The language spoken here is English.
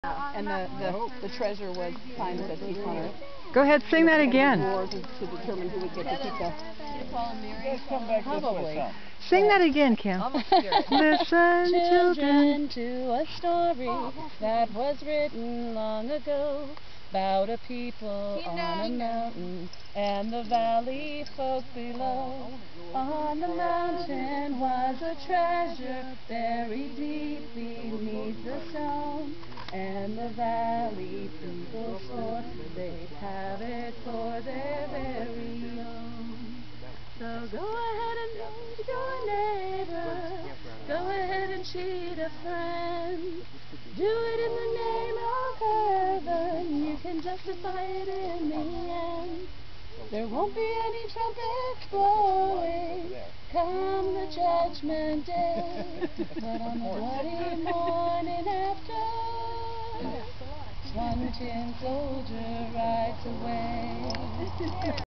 And the treasure was signed as a peace on earth. Go ahead, sing that again. War to determine who would get to keep the... Probably. Sing that again, Kim. Listen, children, to a story that was written long ago about a people on a mountain and the valley folk below. On the mountain was a treasure buried deep beneath the stone, and the valley people swore they'd have it for their very own. So go ahead and meet your neighbor, go ahead and cheat a friend, do it in the name of heaven, you can justify it in the end. There won't be any trumpets blowing come the judgment day, but on the bloody morning after, one tin soldier rides away.